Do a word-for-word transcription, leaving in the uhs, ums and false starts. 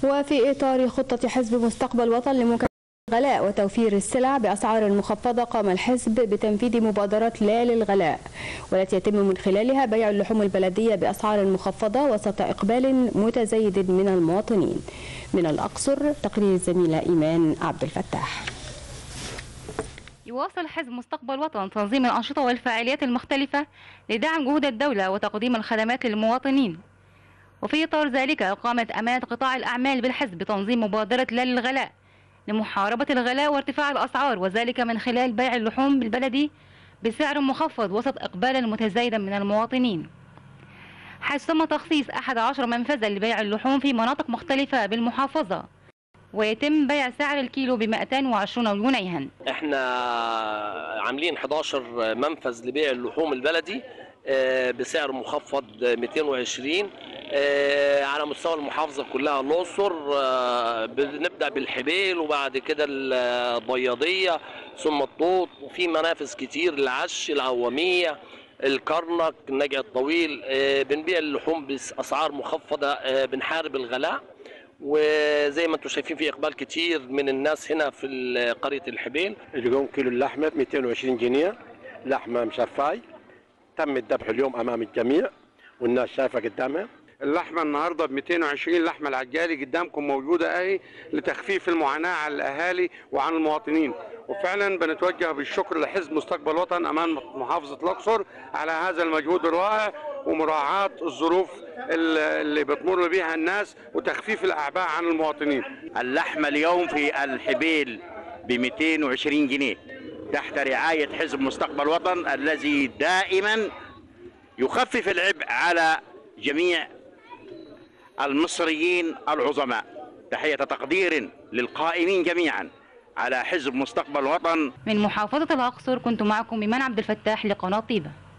وفي إطار خطة حزب مستقبل وطن لمكافحة الغلاء وتوفير السلع بأسعار مخفضة، قام الحزب بتنفيذ مبادرة لا للغلاء، والتي يتم من خلالها بيع اللحوم البلدية بأسعار مخفضة وسط إقبال متزايد من المواطنين. من الأقصر تقرير الزميلة إيمان عبد الفتاح. يواصل حزب مستقبل وطن تنظيم الأنشطة والفعاليات المختلفة لدعم جهود الدولة وتقديم الخدمات للمواطنين. وفي إطار ذلك قامت أمانة قطاع الأعمال بالحزب بتنظيم مبادرة لا للغلاء لمحاربة الغلاء وارتفاع الأسعار، وذلك من خلال بيع اللحوم البلدي بسعر مخفض وسط إقبالا متزايدا من المواطنين، حيث تم تخصيص أحد عشر منفذا لبيع اللحوم في مناطق مختلفة بالمحافظة، ويتم بيع سعر الكيلو ب مئتين وعشرين جنيها. احنا عاملين إحدى عشر منفذ لبيع اللحوم البلدي بسعر مخفض مئتين وعشرين على مستوى المحافظة كلها. الأقصر بنبدأ بالحبيل وبعد كده البياضية ثم الطوط، وفي منافذ كتير العش، العوامية، الكرنك، النجع الطويل. بنبيع اللحوم بأسعار مخفضة، بنحارب الغلاء. وزي ما انتم شايفين في اقبال كتير من الناس هنا في قرية الحبيل. اليوم كيلو اللحمة ب مئتين وعشرين جنيه، لحمة مشفاي، تم الذبح اليوم امام الجميع والناس شايفه قدامها. اللحمه النهارده ب مئتين وعشرين، اللحمه العجالي قدامكم موجوده اهي لتخفيف المعاناه على الاهالي وعن المواطنين. وفعلا بنتوجه بالشكر لحزب مستقبل وطن امام محافظه الاقصر على هذا المجهود الرائع ومراعاه الظروف اللي بتمر بها الناس وتخفيف الاعباء عن المواطنين. اللحمه اليوم في الحبيل ب مئتين وعشرين جنيه تحت رعاية حزب مستقبل وطن الذي دائما يخفف العبء على جميع المصريين العظماء. تحية تقدير للقائمين جميعا على حزب مستقبل وطن. من محافظة الأقصر كنت معكم إيمان عبد الفتاح لقناة طيبة.